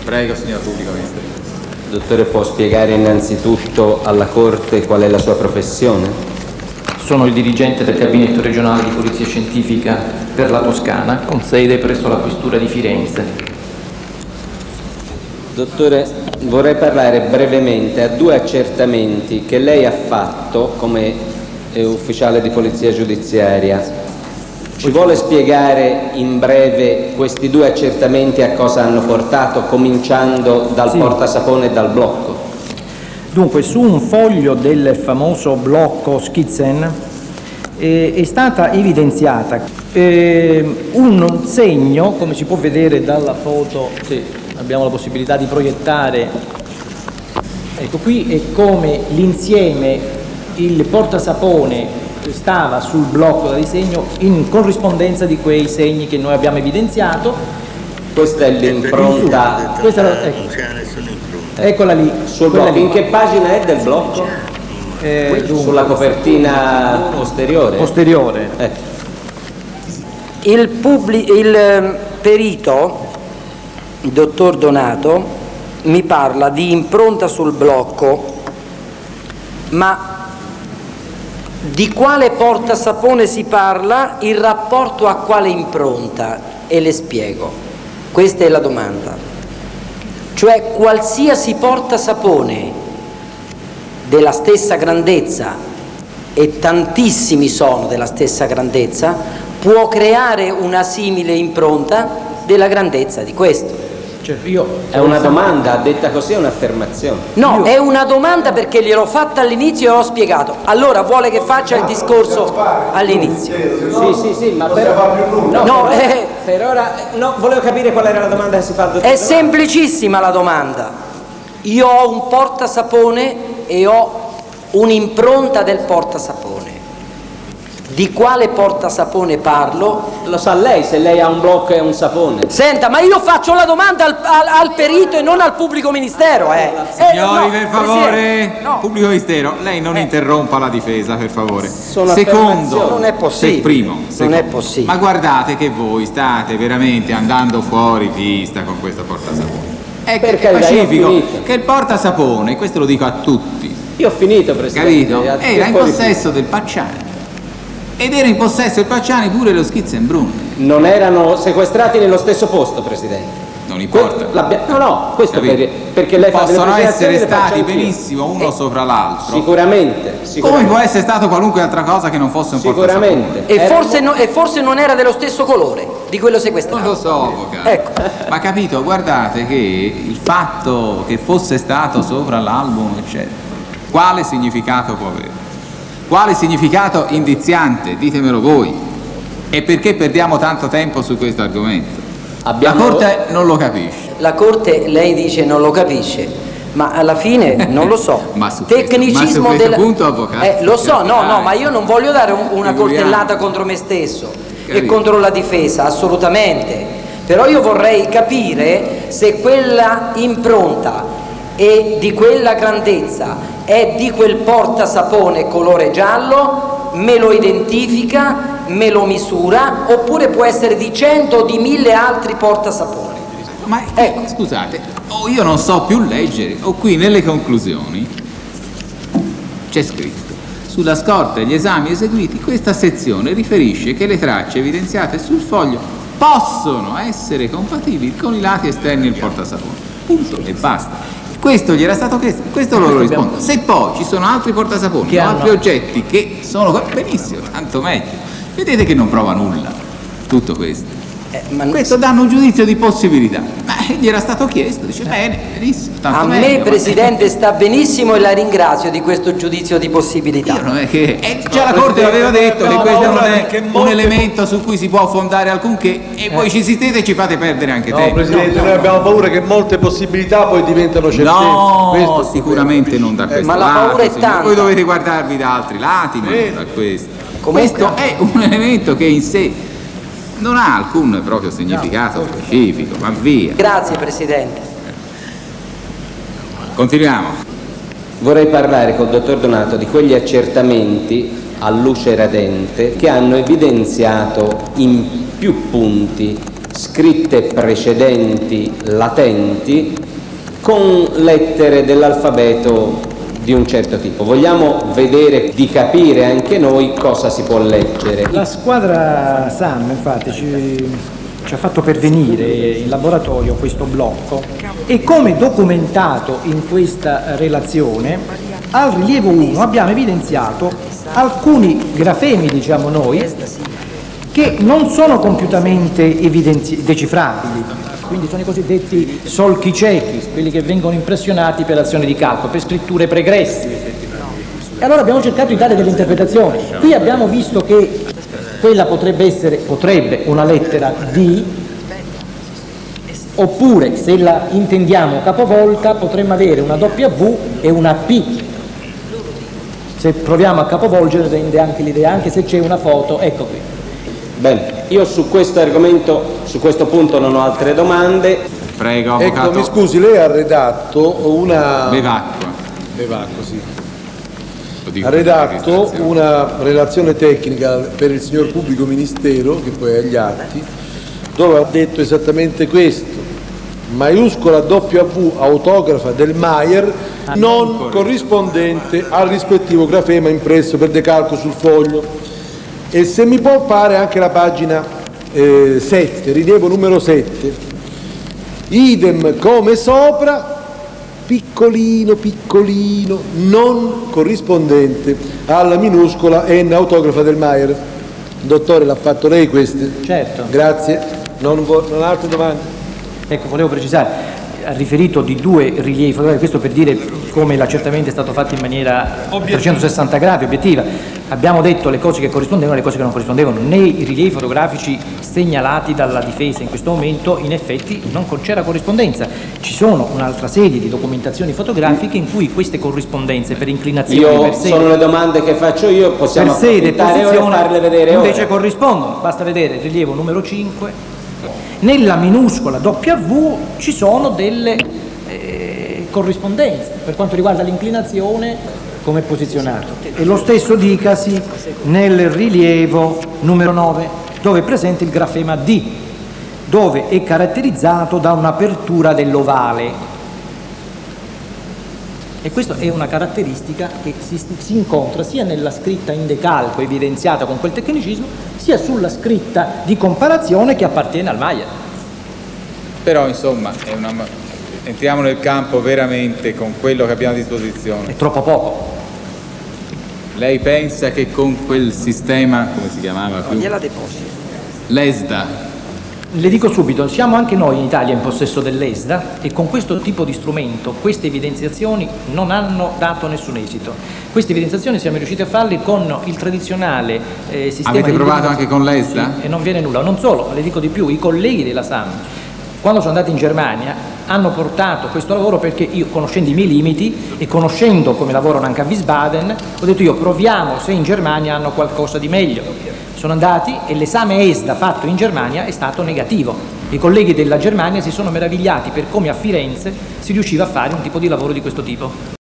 Prego, signor Pubblico Ministero. Dottore, può spiegare innanzitutto alla Corte qual è la sua professione? Sono il dirigente del Gabinetto regionale di Polizia Scientifica per la Toscana, con sede presso la Questura di Firenze. Dottore, vorrei parlare brevemente a due accertamenti che lei ha fatto come ufficiale di polizia giudiziaria. Ci vuole spiegare in breve questi due accertamenti a cosa hanno portato, cominciando dal portasapone e dal blocco? Dunque, su un foglio del famoso blocco Schizzen è stata evidenziata un segno, come si può vedere dalla foto, se abbiamo la possibilità di proiettare, ecco qui è come l'insieme, il portasapone stava sul blocco da disegno in corrispondenza di quei segni che noi abbiamo evidenziato. Questa è l'impronta. Eccola lì. Sul blocco. In che pagina è del blocco? Sulla copertina posteriore. Posteriore. Il perito, il dottor Donato, mi parla di impronta sul blocco, ma di quale portasapone si parla, in rapporto a quale impronta? E le spiego. Questa è la domanda. Cioè, qualsiasi portasapone della stessa grandezza, e tantissimi sono della stessa grandezza, può creare una simile impronta della grandezza di questo. È una domanda, detta così è un'affermazione. No, è una domanda perché gliel'ho fatta all'inizio e l'ho spiegato. Allora vuole che faccia il discorso all'inizio? Sì, ma per ora no, volevo capire qual era la domanda che si fa al dottor. È semplicissima la domanda. Io ho un portasapone e ho un'impronta del portasapone. Di quale portasapone parlo? Lo sa lei, se lei ha un blocco e un sapone. Senta, ma io faccio la domanda al perito e non al pubblico ministero. Signori, No, per favore, no. Pubblico Ministero, lei non interrompa la difesa, per favore. Secondo, non è possibile. Non è possibile. Ma guardate che voi state veramente andando fuori pista con questo portasapone. È pacifico che il portasapone, questo lo dico a tutti. Io ho finito, Presidente. Capito? Era in possesso del Pacciani. Ed era in possesso del Pacciani pure lo Schizzenbrunn. Non erano sequestrati nello stesso posto, Presidente. Non importa. Questo perché lei fa possono essere stati benissimo uno sopra l'altro. Sicuramente. Come può essere stato qualunque altra cosa che non fosse un portasapone. Sicuramente. E forse non era dello stesso colore di quello sequestrato. Non lo so, avvocato. Ecco. Ma capito, guardate che il fatto che fosse stato sopra l'album, eccetera, quale significato può avere? Quale significato indiziante? Ditemelo voi. E perché perdiamo tanto tempo su questo argomento? La Corte non lo capisce. La Corte, lei dice, non lo capisce, ma alla fine non lo so. Ma su Tecnicismo questo punto, avvocato, lo so, no, ma io non voglio dare una coltellata contro me stesso e contro la difesa, assolutamente. Però io vorrei capire se quella impronta è di quella grandezza, è di quel portasapone colore giallo, me lo identifica, me lo misura, oppure può essere di 100 o di 1000 altri portasaponi. Ma scusate, io non so più leggere, o qui nelle conclusioni c'è scritto: sulla scorta degli esami eseguiti, questa sezione riferisce che le tracce evidenziate sul foglio possono essere compatibili con i lati esterni del portasapone. Punto e basta. Questo gli era stato chiesto, questo loro risponde. Se poi ci sono altri portasaponi o altri oggetti che sono benissimo, tanto meglio. Vedete che non prova nulla tutto questo. Questo danno un giudizio di possibilità. Ma gli era stato chiesto, dice bene, benissimo. Tanto a meglio, me, Presidente, sta benissimo e la ringrazio di questo giudizio di possibilità. Io non è che già la Corte l'aveva detto che questo non è un elemento su cui si può fondare alcunché, e voi ci insistete e ci fate perdere anche tempo. Presidente, noi abbiamo paura che molte possibilità poi diventano certezze. No, sicuramente non da questo ma la lato, paura è tanta. Voi dovete guardarvi da altri lati, ma non da questo. Questo è un elemento che in sé non ha alcun proprio significato specifico, ma via. Grazie, Presidente. Continuiamo. Vorrei parlare col dottor Donato di quegli accertamenti a luce radente che hanno evidenziato in più punti scritte precedenti latenti con lettere dell'alfabeto di un certo tipo. Vogliamo vedere, di capire anche noi cosa si può leggere. La squadra SAM infatti ci ha fatto pervenire in laboratorio questo blocco e, come documentato in questa relazione, al rilievo 1 abbiamo evidenziato alcuni grafemi, diciamo noi, che non sono compiutamente decifrabili, quindi sono i cosiddetti solchi ciechi, quelli che vengono impressionati per azione di calcolo, per scritture pregresse. E allora abbiamo cercato di dare delle interpretazioni. Qui abbiamo visto che quella potrebbe una lettera D, oppure, se la intendiamo capovolta, potremmo avere una W e una P. Se proviamo a capovolgere rende anche l'idea, anche se c'è una foto, ecco qui. Bene, io su questo argomento, su questo punto non ho altre domande. Prego, avvocato. Ecco, mi scusi, lei ha redatto una... Bevacqua. Bevacqua, sì. Lo dico Ha per redatto registrazione. una relazione tecnica per il signor pubblico ministero, che poi è agli atti, dove ha detto esattamente questo: maiuscola W autografa del Maier non corrispondente al rispettivo grafema impresso per decalco sul foglio. E se mi può fare anche la pagina 7, rilievo numero 7, idem come sopra, piccolino piccolino, non corrispondente alla minuscola N autografa del Maier. Dottore, l'ha fatto lei queste? Certo. Grazie, non ha altre domande? Ecco, volevo precisare, ha riferito di 2 rilievi fotografici, questo per dire come l'accertamento è stato fatto in maniera 360 gradi, obiettiva. Abbiamo detto le cose che corrispondevano e le cose che non corrispondevano. Nei rilievi fotografici segnalati dalla difesa in questo momento, in effetti non c'era corrispondenza. Ci sono un'altra serie di documentazioni fotografiche in cui queste corrispondenze per inclinazione, per sede, Sono le domande che faccio io, possiamo per sede e approfittare ora e posizione, farle vedere invece ora. corrispondono. Basta vedere il rilievo numero 5. Nella minuscola W ci sono delle corrispondenze per quanto riguarda l'inclinazione, come è posizionato. E lo stesso dicasi nel rilievo numero 9, dove è presente il grafema D, dove è caratterizzato da un'apertura dell'ovale. E questa è una caratteristica che si incontra sia nella scritta in decalco evidenziata con quel tecnicismo, sia sulla scritta di comparazione che appartiene al Maier. Però insomma entriamo nel campo veramente con quello che abbiamo a disposizione. È troppo poco. Lei pensa che con quel sistema, come si chiamava qui? Gliela deposito. L'ESDA, Le dico subito, siamo anche noi in Italia in possesso dell'ESDA e con questo tipo di strumento queste evidenziazioni non hanno dato nessun esito. Queste evidenziazioni siamo riusciti a farle con il tradizionale sistema avete di provato identificazione. anche con l'ESDA? Sì, e non viene nulla. Non solo, le dico di più, i colleghi della SAM, quando sono andati in Germania, hanno portato questo lavoro perché io, conoscendo i miei limiti e conoscendo come lavorano anche a Wiesbaden, ho detto io proviamo se in Germania hanno qualcosa di meglio. Sono andati e l'esame ESDA fatto in Germania è stato negativo. I colleghi della Germania si sono meravigliati per come a Firenze si riusciva a fare un tipo di lavoro di questo tipo.